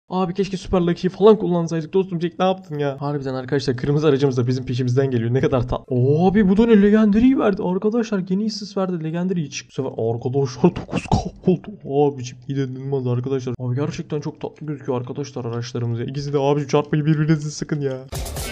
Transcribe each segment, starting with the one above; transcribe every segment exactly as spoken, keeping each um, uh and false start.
Abi keşke Super Lucky'yi falan kullansaydık dostum. Jack ne yaptın ya? Harbiden arkadaşlar kırmızı aracımız da bizim peşimizden geliyor. Ne kadar tatlı. Abi bu da ne, Legendary'yi verdi. Arkadaşlar Genesis verdi. Legendary'yi çık. Bu sefer arkadaşlar dokuz K oldu. Abicim inanılmaz arkadaşlar. Abi gerçekten çok tatlı gözüküyor arkadaşlar araçlarımız ya. İkisi de abicim çarpmayı birbirinize sıkın ya.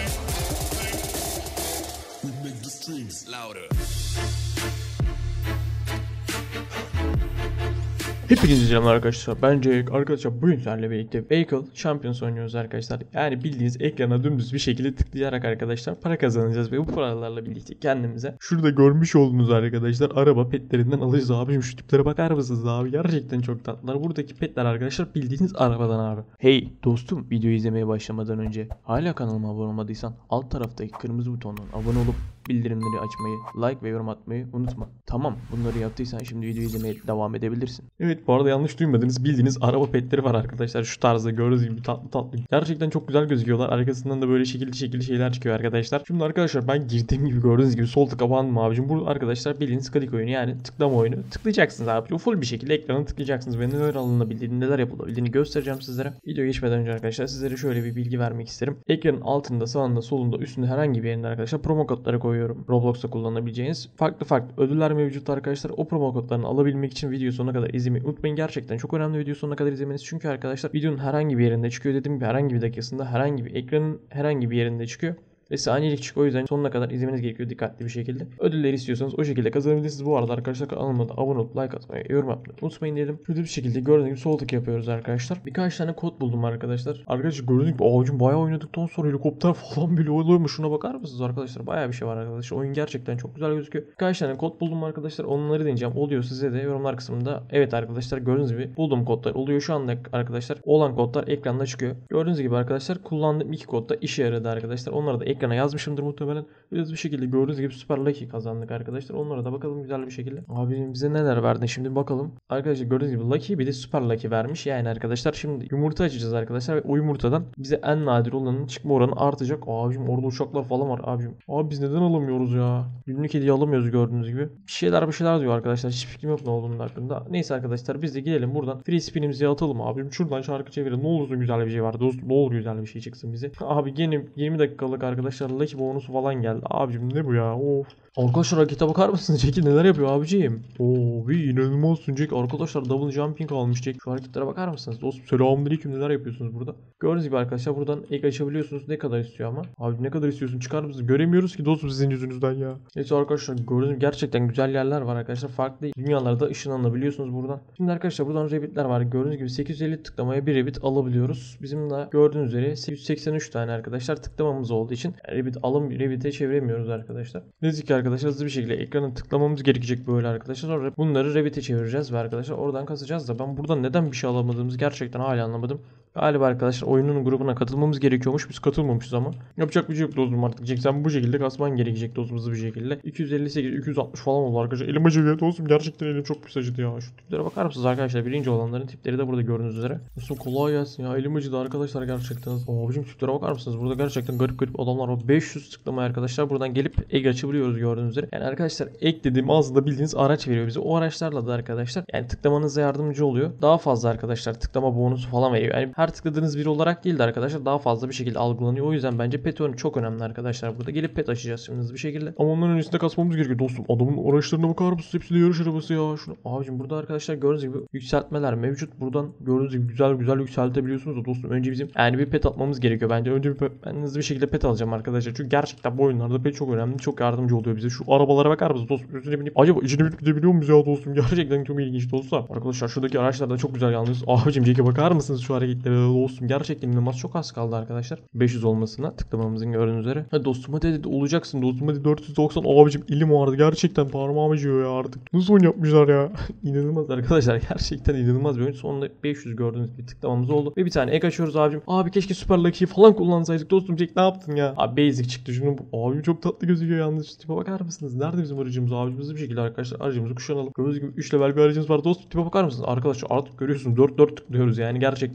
Hepinize selamlar arkadaşlar. Bence arkadaşlar bugün sizlerle birlikte Vehicle Champions oynuyoruz arkadaşlar. Yani bildiğiniz ekrana dümdüz bir şekilde tıklayarak arkadaşlar para kazanacağız ve bu paralarla birlikte kendimize şurada görmüş olduğunuz arkadaşlar araba petlerinden alacağız abicim. Şu tiplere bakar mısınız abi? Gerçekten çok tatlılar. Buradaki petler arkadaşlar bildiğiniz arabadan abi. Hey dostum, videoyu izlemeye başlamadan önce hala kanalıma abone olmadıysan alt taraftaki kırmızı butondan abone olup bildirimleri açmayı, like ve yorum atmayı unutma. Tamam, bunları yaptıysan şimdi videoyu izlemeye devam edebilirsin. Evet, bu arada yanlış duymadınız. Bildiğiniz araba petleri var arkadaşlar. Şu tarzda gördüğünüz gibi tatlı tatlı. Gerçekten çok güzel gözüküyorlar. Arkasından da böyle şekilli şekilli şeyler çıkıyor arkadaşlar. Şimdi arkadaşlar ben girdiğim gibi gördüğünüz gibi sol tıka bandım abicim. Bu arkadaşlar bildiğiniz klik oyunu, yani tıklama oyunu. Tıklayacaksınız abi. Full bir şekilde ekranı tıklayacaksınız ve neler alınabildiğini, neler yapılabildiğini göstereceğim sizlere. Video geçmeden önce arkadaşlar sizlere şöyle bir bilgi vermek isterim. Ekranın altında, sağında, solunda, üstünde herhangi bir yerinde arkadaşlar promo kodları koyuyorum. Roblox'ta kullanabileceğiniz farklı farklı ödüller mevcut arkadaşlar. O promo kodlarını alabilmek için video sonuna kadar izlemeyi unutmayın. Gerçekten çok önemli video sonuna kadar izlemeniz. Çünkü arkadaşlar videonun herhangi bir yerinde çıkıyor. Dediğim gibi herhangi bir dakikasında herhangi bir ekranın herhangi bir yerinde çıkıyor. Ve saniyelik çıkıyor. O yüzden sonuna kadar izlemeniz gerekiyor dikkatli bir şekilde. Ödülleri istiyorsanız o şekilde kazanabilirsiniz. Bu arada arkadaşlar kanalıma da abone olup like atmayı, yorum atmayı unutmayın diyelim. Şöyle bir şekilde gördüğünüz gibi sol tık yapıyoruz arkadaşlar. Birkaç tane kod buldum arkadaşlar. Arkadaşlar gördüğünüz gibi ağacım bayağı oynadıktan sonra helikopter falan bile oluyormuş. Şuna bakar mısınız arkadaşlar? Bayağı bir şey var arkadaşlar. Oyun gerçekten çok güzel gözüküyor. Birkaç tane kod buldum arkadaşlar. Onları deneyeceğim. Oluyor size de yorumlar kısmında. Evet arkadaşlar gördüğünüz gibi bulduğum kodlar oluyor. Şu anda arkadaşlar olan kodlar ekranda çıkıyor. Gördüğünüz gibi arkadaşlar kullandığım iki kod da işe yaradı arkadaşlar. Onları da ekrana yazmışımdır muhtemelen. Biraz bir şekilde gördüğünüz gibi Super Lucky kazandık arkadaşlar. Onlara da bakalım güzel bir şekilde. Abi bize neler verdi şimdi bakalım. Arkadaşlar gördüğünüz gibi Lucky bir de Super Lucky vermiş. Yani arkadaşlar şimdi yumurta açacağız arkadaşlar ve o yumurtadan bize en nadir olanın çıkma oranı artacak. Abicim orada uçaklar falan var abicim. Abi biz neden alamıyoruz ya? Günlük hediye alamıyoruz gördüğünüz gibi. Bir şeyler bir şeyler diyor arkadaşlar. Hiç fikrim yok ne olduğunun hakkında. Neyse arkadaşlar biz de gidelim buradan. Free spin'imizi atalım abim. Şuradan şarkı çevirelim. Ne olursun güzel bir şey var. Dost, ne olur güzel bir şey çıksın bize. Abi yeni yirmi dakikalık arkadaşlar Lucky bonusu falan geldi. Abicim ne bu ya? Of. Arkadaşlar harekete bakar mısınız? Jack'i neler yapıyor abiciğim? Oo, bir inanılmazsın Jack. Arkadaşlar double jumping almış Jack. Şu hareketlere bakar mısınız? Dostum selamünaleyküm, neler yapıyorsunuz burada? Gördüğünüz gibi arkadaşlar buradan ek açabiliyorsunuz. Ne kadar istiyor ama? Abi ne kadar istiyorsun? Çıkar mısınız? Göremiyoruz ki dostum sizin yüzünüzden ya. Neyse arkadaşlar gördüğünüz gibi gerçekten güzel yerler var arkadaşlar. Farklı dünyalarda ışınlanabiliyorsunuz buradan. Şimdi arkadaşlar buradan rabbitler var. Gördüğünüz gibi sekiz yüz elli tıklamaya bir rabbit alabiliyoruz. Bizim de gördüğünüz üzere sekiz yüz seksen üç tane arkadaşlar tıklamamız olduğu için rabbit alım rabbit'e çeviremiyoruz arkadaşlar. Dedik ki arkadaşlar hızlı bir şekilde ekranı tıklamamız gerekecek böyle arkadaşlar. Sonra bunları rabbit'e çevireceğiz ve arkadaşlar oradan kasacağız da ben buradan neden bir şey alamadığımızı gerçekten hala anlamadım. Galiba arkadaşlar oyunun grubuna katılmamız gerekiyormuş. Biz katılmamışız ama. Yapacak bir şey yok dostum artık. Jack sen bu şekilde kasman gerekecek dostum hızlı bir şekilde. iki yüz elli sekiz iki yüz altmış falan oldu arkadaşlar. Elim acıyor dostum. Gerçekten elim çok pis acıdı ya. Şu tiplere bakar mısınız arkadaşlar? Birinci olanların tipleri de burada gördüğünüz üzere. Dostum kolay gelsin ya. Elim acıdı arkadaşlar gerçekten. Abicim tiplere bakar mısınız? Burada gerçekten garip garip adamlar var. beş yüz tıklamaya arkadaşlar. Buradan gelip ek açabiliyoruz gördüğünüz üzere. Yani arkadaşlar ek dediğim aslında bildiğiniz araç veriyor bize. O araçlarla da arkadaşlar yani tıklamanıza yardımcı oluyor. Daha fazla arkadaşlar tıklama bonusu falan veriyor. Yani her tıkladığınız bir olarak değil de arkadaşlar daha fazla bir şekilde algılanıyor. O yüzden bence pet oyunu çok önemli arkadaşlar. Burada gelip pet açacağız şimdi hızlı bir şekilde. Ama onların öncesinde kasmamız gerekiyor dostum. Adamın araçlarına bakar mısınız? Hepsi de yarış arabası ya. Şunu. Abicim burada arkadaşlar gördüğünüz gibi yükseltmeler mevcut. Buradan gördüğünüz gibi güzel güzel yükseltebiliyorsunuz da dostum. Önce bizim yani bir pet atmamız gerekiyor. Bence önce bir pet, ben hızlı bir şekilde pet alacağım arkadaşlar. Çünkü gerçekten bu oyunlarda pet çok önemli. Çok yardımcı oluyor bize. Şu arabalara bakar mısınız dostum? Üstüne binip acaba içine binip gidebiliyor muyuz ya dostum? Gerçekten çok ilginç dostum. Arkadaşlar şuradaki araçlar da çok güzel yalnız. Abicim Jack'e bakar mısınız şu hareketlere dostum? Gerçekten inanılmaz, çok az kaldı arkadaşlar. beş yüz olmasına tıklamamızın gördüğünüz üzere. Hadi dostum hadi, hadi olacaksın dostum hadi dört yüz doksan. Abicim elim ağrıdı gerçekten, parmağım acıyor ya artık. Nasıl oyun yapmışlar ya? İnanılmaz arkadaşlar, gerçekten inanılmaz bir oyun. Sonunda beş yüz gördüğünüz bir tıklamamız oldu. Ve bir tane ek açıyoruz abicim. Abi keşke Super Lucky'yi falan kullansaydık dostum. Jack ne yaptın ya? Abi basic çıktı şunu. Abim çok tatlı gözüküyor yalnız. Tipe bakar mısınız? Nerede bizim aracımız abicim? Hızlı bir şekilde arkadaşlar aracımızı kuşanalım. Gördüğünüz gibi üç level bir aracımız var dostum. Tipe bakar mısınız? Arkadaşlar artık görüyorsunuz dört dört tıklıyoruz yani. Gerçekten çok güzel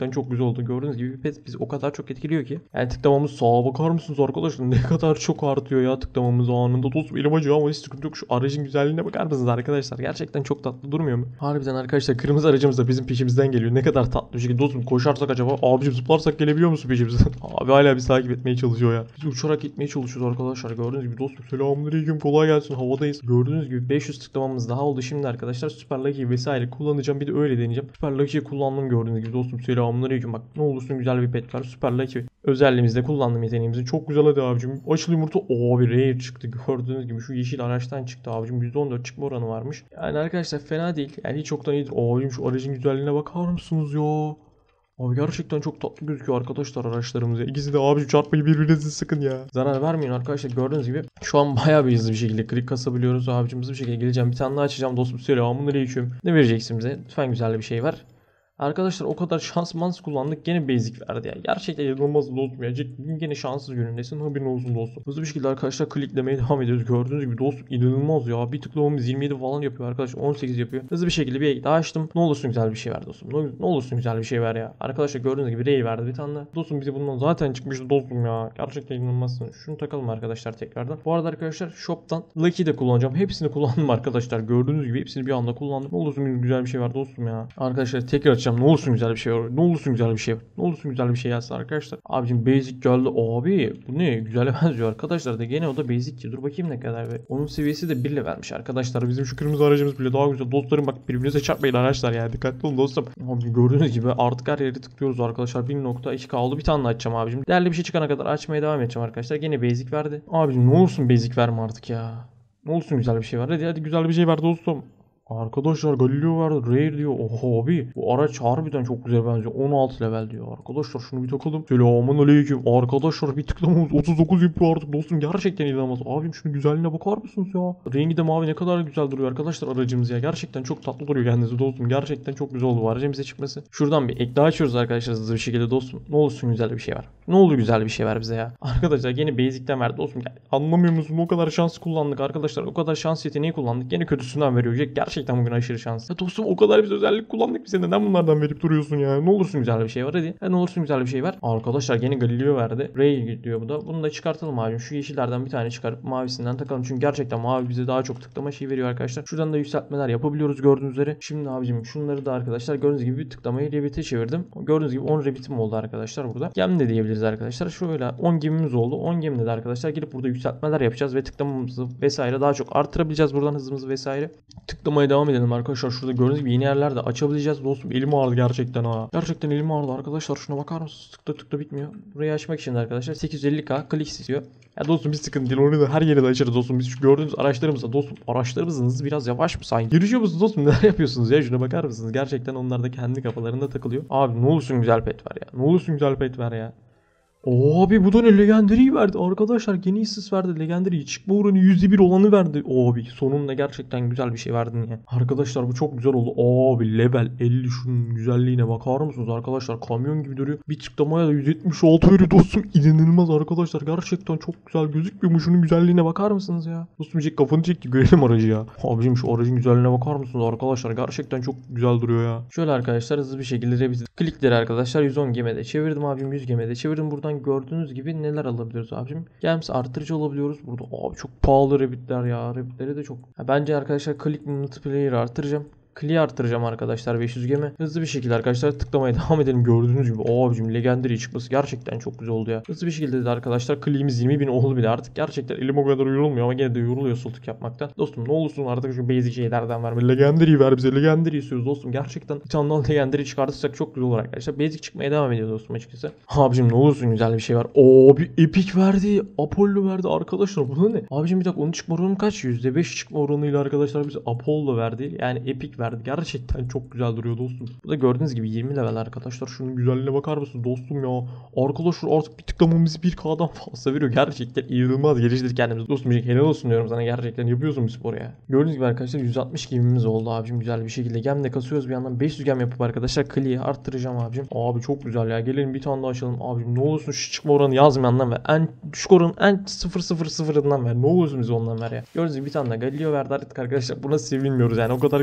güzel oldu. Gördüğünüz gibi pet bizi o kadar çok etkiliyor ki. Yani tıklamamız sağa bakar mısınız arkadaşlar? Ne kadar çok artıyor ya tıklamamız anında. Dostum elim acıyor ama hiç sıkıntı yok. Şu aracın güzelliğine bakar mısınız arkadaşlar? Gerçekten çok tatlı durmuyor mu? Harbiden arkadaşlar kırmızı aracımız da bizim peşimizden geliyor. Ne kadar tatlı bir şekilde. Dostum koşarsak acaba abicim zıplarsak gelebiliyor musun peşimizden? Abi hala bizi takip etmeye çalışıyor ya. Biz uçarak gitmeye çalışıyoruz arkadaşlar. Gördüğünüz gibi dostum selamünaleyküm, kolay gelsin, havadayız. Gördüğünüz gibi beş yüz tıklamamız daha oldu. Şimdi arkadaşlar Super Lucky vesaire kullanacağım. Bir de öyle deneyeceğim. Super Lucky'yi kullandım gördüğünüz gibi dostum selamünaleyküm. Bak ne olursun güzel bir pet var. Super Lucky özelliğimizde kullandım yeteneğimizi. Çok güzel hadi abicim. Açılı yumurta. Oo bir rare çıktı. Gördüğünüz gibi şu yeşil araçtan çıktı abicim. yüzde on dört çıkma oranı varmış. Yani arkadaşlar fena değil. Yani hiç çoktan iyidir. Abicim şu aracın güzelliğine bakar mısınız ya? Abi gerçekten çok tatlı gözüküyor arkadaşlar araçlarımız ya. İkisi de abi çarpmayı birbirinize sıkın ya. Zarar vermeyin arkadaşlar, gördüğünüz gibi. Şu an bayağı bir hızlı bir şekilde klik kasabiliyoruz. Abicim hızlı bir şekilde geleceğim. Bir tane daha açacağım dostum. Selamünaleyküm. Ne vereceksin bize? Lütfen güzel bir şey ver. Arkadaşlar o kadar şans mans kullandık, gene basic verdi ya. Gerçekten inanılmaz dostum ya. Bugün gene şanssız günündesin, haberin olsun dostum. Hızlı bir şekilde arkadaşlar kliklemeye devam ediyoruz. Gördüğünüz gibi dostum inanılmaz ya. Bir tıklamamız yirmi yedi falan yapıyor arkadaşlar. on sekiz yapıyor. Hızlı bir şekilde bir daha açtım. Ne olursun güzel bir şey ver dostum. Ne, ne olursun güzel bir şey ver ya. Arkadaşlar gördüğünüz gibi Ray verdi bir tane. Dostum bize bundan zaten çıkmıştı dostum ya. Gerçekten inanılmazsın. Şunu takalım arkadaşlar tekrardan. Bu arada arkadaşlar shop'tan Lucky de kullanacağım. Hepsini kullandım arkadaşlar. Gördüğünüz gibi hepsini bir anda kullandım. Ne olursun güzel bir şey ver dostum ya. Arkadaşlar tekrar açacağım. Ne olursun güzel bir şey. Ne olursun güzel bir şey. Ne olursun güzel bir şey yazsın arkadaşlar. Abicim basic geldi. Abi bu ne? Güzel benziyor arkadaşlar da. Gene o da basic. Dur bakayım ne kadar. Ve onun seviyesi de bir ile vermiş arkadaşlar. Bizim şu kırmızı aracımız bile daha güzel. Dostlarım bak birbirinize çarpmayın araçlar yani. Dikkatli olun dostum. Abi gördüğünüz gibi artık her yeri tıklıyoruz arkadaşlar. bir nokta iki kaldı. Bir tane daha açacağım abicim. Değerli bir şey çıkana kadar açmaya devam edeceğim arkadaşlar. Gene basic verdi. Abicim ne olursun basic verme artık ya. Ne olursun güzel bir şey ver. Hadi hadi güzel bir şey ver dostum. Arkadaşlar Galileo verdi. Rare diyor. Oha abi. Bu araç harbiden çok güzel benziyor. on altı level diyor. Arkadaşlar şunu bir takalım. Selamun aleyküm. Arkadaşlar bir tıklamamız otuz dokuz yapıyor artık dostum. Gerçekten inanılmaz. Abim şunun güzelliğine bakar mısınız ya? Rengi de mavi, ne kadar güzel duruyor arkadaşlar aracımız ya. Gerçekten çok tatlı duruyor kendinize dostum. Gerçekten çok güzel oldu bu aracın bize çıkması. Şuradan bir ek daha açıyoruz arkadaşlar hızlı bir şekilde dostum. Ne olursun güzel bir şey var. Ne oldu güzel bir şey ver bize ya. Arkadaşlar yine basic'ten verdi dostum. Yani anlamıyor musun? O kadar şans kullandık arkadaşlar. O kadar şans yeteneği kullandık. Yine kötüsünden veriyor. Gerçekten bugün aşırı şans. Ya dostum o kadar biz özellik kullandık, bize neden bunlardan verip duruyorsun ya? Ne olursun güzel bir şey var hadi. Ya ne olursun güzel bir şey var. Arkadaşlar yine Galileo verdi. Ray diyor bu da. Bunu da çıkartalım abicim. Şu yeşillerden bir tane çıkarıp mavisinden takalım. Çünkü gerçekten mavi bize daha çok tıklama şey veriyor arkadaşlar. Şuradan da yükseltmeler yapabiliyoruz gördüğünüz üzere. Şimdi abicim şunları da arkadaşlar gördüğünüz gibi bir tıklamayı Rabbit'e çevirdim. Gördüğünüz gibi on Rabbit'im oldu arkadaşlar burada. Gem de diyebiliriz arkadaşlar. Şöyle on gemimiz oldu. on gemide de arkadaşlar gelip burada yükseltmeler yapacağız ve tıklamamızı vesaire daha çok arttırabileceğiz buradan, hızımızı vesaire. Tıklamaya devam edelim arkadaşlar. Şurada gördüğünüz gibi yeni yerler de açabileceğiz. Dostum elim ağrıdı gerçekten ha. Gerçekten elim ağrıdı arkadaşlar. Şuna bakar mısınız? Tıkla tıkla bitmiyor. Burayı açmak için de arkadaşlar sekiz yüz elli K klik istiyor. Ya dostum bir sıkıntı değil. Onu da her yere de açarız dostum. Biz şu gördüğünüz araçlarımızda dostum. Araçlarımızın hızı biraz yavaş mı sanki? Yarışıyor musunuz dostum? Neler yapıyorsunuz ya? Şuna bakar mısınız? Gerçekten onlar da kendi kafalarında takılıyor. Abi ne olursun güzel pet ver ya. Ne olursun güzel pet ver ya. Abi bu da ne, Legendary'i verdi arkadaşlar, Genesis verdi, Legendary çıkma oranı yüzde bir olanı verdi. Abi sonunda gerçekten güzel bir şey verdin ya. Arkadaşlar bu çok güzel oldu. Abi level elli, şunun güzelliğine bakar mısınız arkadaşlar, kamyon gibi duruyor. Bir tıklamaya da yüz yetmiş altı veriyor dostum, inanılmaz arkadaşlar, gerçekten çok güzel gözükmüyor mu, şunun güzelliğine bakar mısınız ya. Dostum çek kafanı çekti, görelim aracı ya. Abicim şu aracın güzelliğine bakar mısınız arkadaşlar, gerçekten çok güzel duruyor ya. Şöyle arkadaşlar hızlı bir şekilde revize klikleri arkadaşlar yüz on gemede çevirdim abicim, yüz gemede çevirdim. Buradan gördüğünüz gibi neler alabiliyoruz abicim? Gems artırıcı alabiliyoruz. Burada abi çok pahalı rabbitler ya. Rabbitleri de çok. Ha, bence arkadaşlar click multiplayer artıracağım. Clear artıracağım arkadaşlar beş yüz gemi. Hızlı bir şekilde arkadaşlar tıklamaya devam edelim. Gördüğünüz gibi abicim Legendary çıkması gerçekten çok güzel oldu ya. Hızlı bir şekilde de arkadaşlar Clear'imiz yirmi bin oldu bile artık. Gerçekten elim o kadar yorulmuyor ama gene de yoruluyor sultuk yapmaktan. Dostum ne olursun artık şu basic şeylerden verme. Legendary ver bize. Legendary istiyoruz dostum. Gerçekten bir tane daha Legendary çıkartırsak çok güzel olur arkadaşlar. Basic çıkmaya devam ediyor dostum açıkçası. Abicim ne olursun güzel bir şey var. Abi Epic verdi. Apollo verdi arkadaşlar. Bu ne? Abicim bir dakika, onun çıkma oranı kaç? yüzde beş çıkma oranıyla arkadaşlar bize Apollo verdi. Yani Epic verdi. Gerçekten çok güzel duruyor dostum. Bu da gördüğünüz gibi yirmi level arkadaşlar. Şunun güzelliğine bakar mısın dostum ya? Arkadaşlar artık bir tıklamamızı bir K'dan fazla veriyor. Gerçekten inanılmaz geliştirdik kendimizi. Dostum helal olsun diyorum sana. Gerçekten yapıyorsun bir spor ya. Gördüğünüz gibi arkadaşlar yüz altmış gemimiz oldu abicim. Güzel bir şekilde gem de kasıyoruz bir yandan. beş yüz gem yapıp arkadaşlar Clear'ı arttıracağım abicim. Abi çok güzel ya. Gelelim bir tane daha açalım. Abicim ne olursun şu çıkma oranı yazmayandan ver. En düşük oranın en sıfır sıfır sıfırından ver. Ne olursun bize ondan ver ya. Gördüğünüz gibi bir tane daha Galileo verdi artık arkadaşlar. Buna sevinmiyoruz yani. O kadar güzel şeyler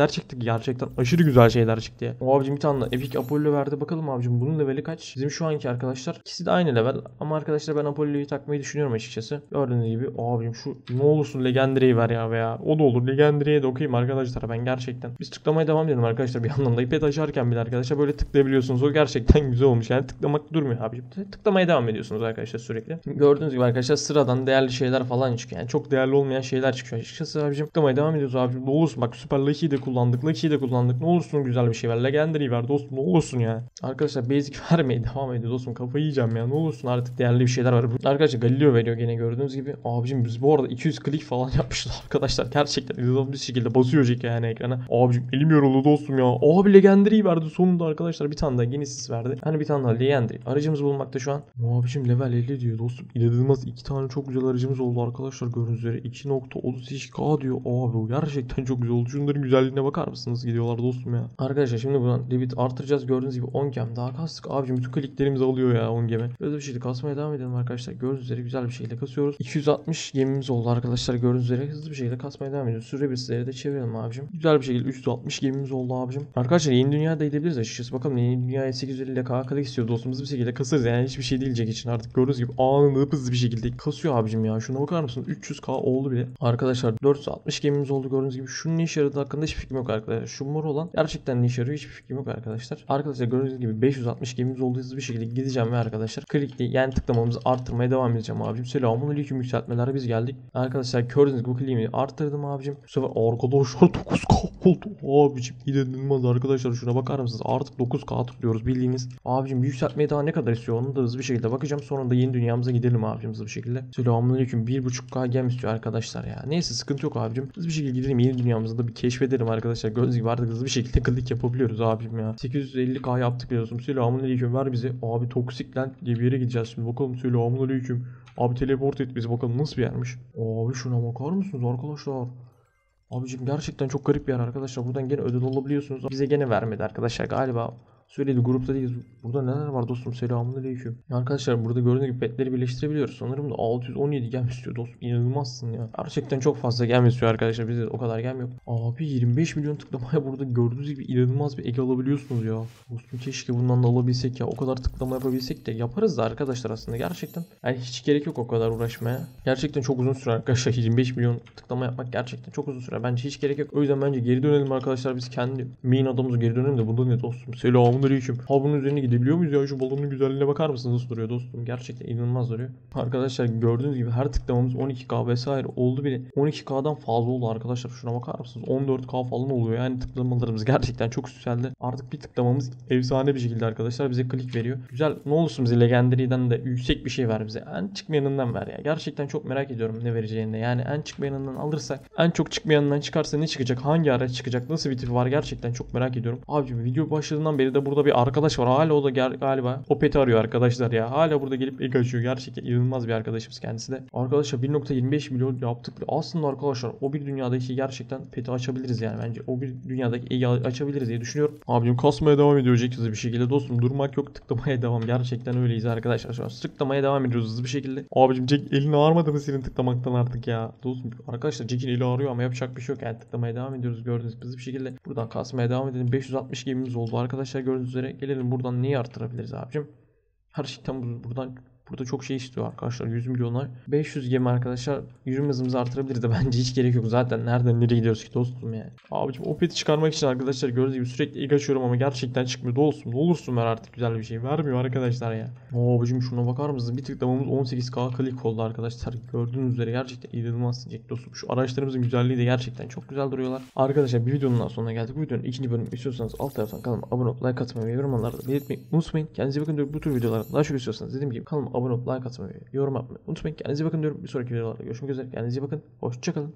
gerçekten gerçekten aşırı güzel şeyler çıktı ya. O abicim bir tane de Epic Apollo verdi. Bakalım abicim bunun leveli kaç? Bizim şu anki arkadaşlar ikisi de aynı level. Ama arkadaşlar ben Apollo'yu takmayı düşünüyorum açıkçası. Gördüğünüz gibi o abicim şu ne olursun Legendary'i ver ya veya o da olur. Legendary'e de okuyayım arkadaşlar ben gerçekten. Biz tıklamaya devam edelim arkadaşlar bir yandan da. İpet açarken bile arkadaşlar böyle tıklayabiliyorsunuz. O gerçekten güzel olmuş. Yani tıklamak durmuyor abicim. Tıklamaya devam ediyorsunuz arkadaşlar sürekli. Şimdi gördüğünüz gibi arkadaşlar sıradan değerli şeyler falan çıkıyor. Yani çok değerli olmayan şeyler çıkıyor açıkçası abicim. Tıklamaya devam ediyoruz abicim. Ne olursun bak Süper Lucky'yi de kullandık. Lucky'yi de kullandık. Ne olursun güzel bir şey ver. Legendary ver dostum ne olursun ya. Arkadaşlar basic vermeye devam ediyor dostum. Kafayı yiyeceğim ya. Ne olursun artık değerli bir şeyler var. Arkadaşlar Galileo veriyor gene gördüğünüz gibi. Abicim biz bu arada iki yüz klik falan yapmışlar arkadaşlar. Gerçekten inanılmaz bir şekilde basıyor Jack yani ekrana. Abicim elim yoruldu dostum ya. Abi Legendary verdi sonunda arkadaşlar. Bir tane daha Genesis verdi. Yani bir tane daha Legendary. Aracımız bulunmakta şu an. Abicim level elli diyor dostum. İnanılmaz iki tane çok güzel aracımız oldu arkadaşlar gördüğünüz üzere. iki nokta otuz iki K diyor. Abi gerçekten çok güzel oldu. Şunların güzelliğine bakar mısınız? Gidiyorlar dostum ya. Arkadaşlar şimdi buradan debit artıracağız. Gördüğünüz gibi on gem daha kastık. Abicim bütün kliklerimizi alıyor ya on gemi. Böyle bir şekilde kasmaya devam edelim arkadaşlar. Gördüğünüz üzere güzel bir şekilde kasıyoruz. iki yüz altmış gemimiz oldu arkadaşlar. Gördüğünüz üzere hızlı bir şekilde kasmaya devam ediyoruz. Süre bir sizlere de çevirelim abicim. Güzel bir şekilde üç yüz altmış gemimiz oldu abicim. Arkadaşlar yeni dünyada gidebiliriz açıkçası. Bakalım yeni dünyaya sekiz yüz elli K klik istiyor dostumuz bir şekilde kasarız. Yani hiçbir şey değil Jack için artık gördüğünüz gibi anında hızlı bir şekilde kasıyor abicim ya. Şuna bakar mısınız? üç yüz K oldu bile. Arkadaşlar dört yüz altmış gemimiz oldu gördüğünüz gibi. Şunun ne işe yaradığı hakkında hiçbir fikrim yok arkadaşlar. Şu mor olan gerçekten ne işe yarıyor hiçbir fikrim yok arkadaşlar. Arkadaşlar gördüğünüz gibi beş yüz altmış gemimiz olduğu hızlı bir şekilde gideceğim ve arkadaşlar klikli yani tıklamamızı arttırmaya devam edeceğim abicim. Selamünaleyküm yükseltmeler biz geldik. Arkadaşlar gördüğünüz gibi kliğimi arttırdım abicim. Bu sefer arkadaşlar dokuz K oldu abicim. İnanılmaz arkadaşlar şuna bakar mısınız? Artık dokuz K tıklıyoruz bildiğiniz. Abicim yükseltmeye daha ne kadar istiyor onu da hızlı bir şekilde bakacağım. Sonra da yeni dünyamıza gidelim abicim hızlı bir şekilde. Selamünaleyküm bir buçuk K gem istiyor arkadaşlar ya. Neyse sıkıntı yok abicim. Hızlı bir şekilde gidelim yeni dünyamızı da bir keşfedelim arkadaşlar. Gördüğünüz gibi artık hızlı bir şekilde klik yapabiliyoruz abicim ya. sekiz yüz elli K yaptık biliyorsun. Selamünaleyküm ver bize. Abi Toxic Land diye bir yere gideceğiz şimdi. Bakalım selamünaleyküm. Abi teleport et bizi bakalım nasıl bir yermiş. Abi şuna bakar mısınız arkadaşlar? Abicim gerçekten çok garip bir yer arkadaşlar. Buradan gene ödül alabiliyorsunuz. Bize gene vermedi arkadaşlar galiba. Söyledi grupta değiliz. Burada neler var dostum selamünaleyküm. Arkadaşlar burada gördüğünüz gibi petleri birleştirebiliyoruz. Sanırım da altı yüz on yedi gem istiyor dostum. İnanılmazsın ya. Gerçekten çok fazla gem istiyor arkadaşlar. Bizde o kadar gem yok. Abi yirmi beş milyon tıklamaya burada gördüğünüz gibi inanılmaz bir ege alabiliyorsunuz ya. Dostum keşke bundan da alabilsek ya. O kadar tıklama yapabilsek de yaparız da arkadaşlar aslında gerçekten. Yani hiç gerek yok o kadar uğraşmaya. Gerçekten çok uzun sürer arkadaşlar. yirmi beş milyon tıklama yapmak gerçekten çok uzun sürer. Bence hiç gerek yok. O yüzden bence geri dönelim arkadaşlar. Biz kendi main adamımıza geri dönelim de bunda ne dostum. Selam. Selamünaleyküm. Ha bunun üzerine gidebiliyor muyuz ya? Şu balonun güzelliğine bakar mısınız? Nasıl duruyor dostum? Gerçekten inanılmaz duruyor. Arkadaşlar gördüğünüz gibi her tıklamamız on iki K vesaire oldu bile. on iki K'dan fazla oldu arkadaşlar. Şuna bakar mısınız? on dört K falan oluyor. Yani tıklamalarımız gerçekten çok yükseldi. Artık bir tıklamamız efsane bir şekilde arkadaşlar bize klik veriyor. Güzel. Ne olursun bize Legendary'den de yüksek bir şey ver bize. En çıkmayanından ver ya. Gerçekten çok merak ediyorum ne vereceğini. Yani en çıkmayanından alırsak en çok çıkmayanından çıkarsa ne çıkacak? Hangi araç çıkacak? Nasıl bir tipi var? Gerçekten çok merak ediyorum. Abicim video başladığından beri de burada bir arkadaş var. Hala o da ger- galiba o peti arıyor arkadaşlar ya. Hala burada gelip ek açıyor. Gerçekten inanılmaz bir arkadaşımız kendisi de. Arkadaşlar bir nokta yirmi beş milyon yaptık. Aslında arkadaşlar o bir dünyadaki gerçekten peti açabiliriz yani bence. O bir dünyadaki eyi açabiliriz diye düşünüyorum. Abicim kasmaya devam ediyor Jack hızlı bir şekilde. Dostum durmak yok tıklamaya devam. Gerçekten öyleyiz arkadaşlar. Şu an tıklamaya devam ediyoruz hızlı bir şekilde. Abicim Jack elini ağrımadı mı senin tıklamaktan artık ya? Dostum arkadaşlar Jack'in eli ağrıyor ama yapacak bir şey yok. Yani tıklamaya devam ediyoruz gördüğünüz hızlı bir şekilde. Buradan kasmaya devam edelim. beş yüz altmış gemimiz oldu arkadaşlar gördüğünüz üzere. Gelelim buradan neyi artırabiliriz abicim? Gerçekten buradan burada çok şey istiyor arkadaşlar. yüz milyonlar. beş yüz gemi arkadaşlar. Yürüme hızımızı artırabiliriz de bence hiç gerek yok. Zaten nereden nereye gidiyoruz ki dostum yani. Abicim o peti çıkarmak için arkadaşlar gördüğünüz gibi sürekli ilk açıyorum ama gerçekten çıkmıyor. Ne olsun ne olursun ver artık güzel bir şey. Vermiyor arkadaşlar ya. Abicim şuna bakar mısınız? Bir tıklamamız on sekiz K klik oldu arkadaşlar. Gördüğünüz üzere gerçekten inanılmaz Jack dostum. Şu araçlarımızın güzelliği de gerçekten çok güzel duruyorlar. Arkadaşlar bir videonun daha sonuna geldik. Bu videonun ikinci bölümü istiyorsanız alt taraftan kanalıma abone olup like atmayı ve yorumlarda belirtmeyi unutmayın. Kendinize bakın diyorum. Bu tür videolarda daha çok istiyorsanız dediğim gibi kanalıma abone olup like atmayı, yorum yapmayı unutmayın. Kendinize bakın diyorum. Bir sonraki videolarda görüşmek üzere. Kendinize bakın. Hoşçakalın.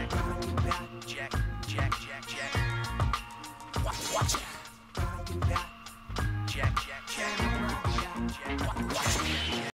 Watch it.